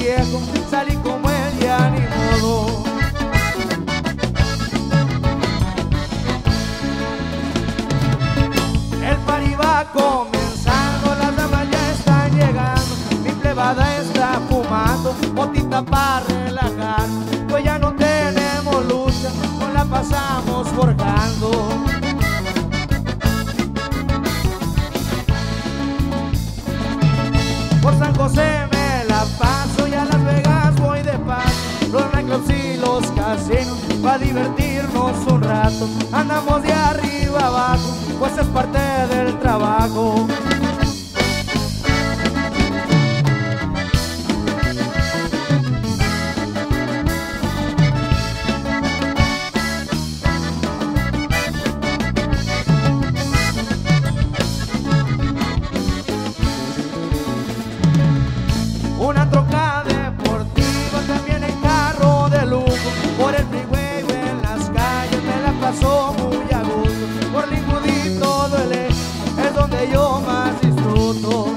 viejo, salí como él y a ni modo. El party va comenzando, las damas ya están llegando, mi plebada está fumando, motita para relajar, pues ya no tenemos lucha, no la pasamos forjando. Por San José me la paso y a Las Vegas voy de paso, los nightclubs y los casinos, pa' divertirnos un rato, andamos de arriba abajo, pues es parte del trabajo. Una troca deportiva, también en carro de lujo, por el freeway o en las calles me la paso muy a gusto, por Linwood y todo el eje es donde yo más disfruto.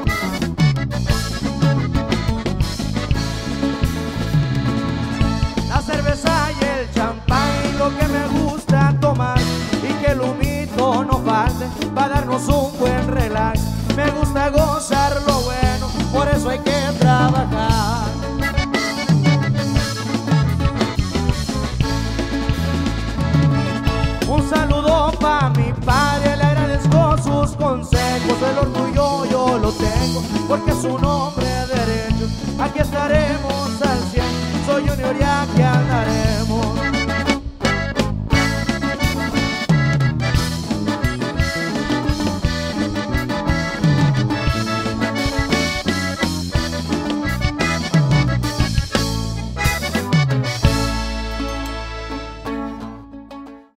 La cerveza y el champán y lo que me gusta tomar, y que el humito no falte para darnos un buen relax. Me gusta gozar lo bueno, por eso hay que trabajar. Un saludo pa' mi padre, le agradezco sus consejos, el orgullo yo lo tengo, porque es un hombre derecho. Aquí estaremos al 100, soy Junior y aquí andaremos.